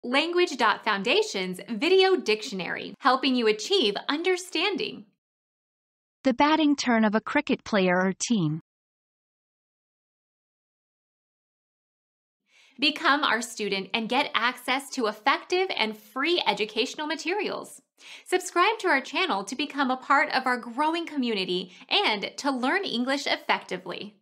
Language.Foundation's Video Dictionary, helping you achieve understanding. The batting turn of a cricket player or team. Become our student and get access to effective and free educational materials. Subscribe to our channel to become a part of our growing community and to learn English effectively.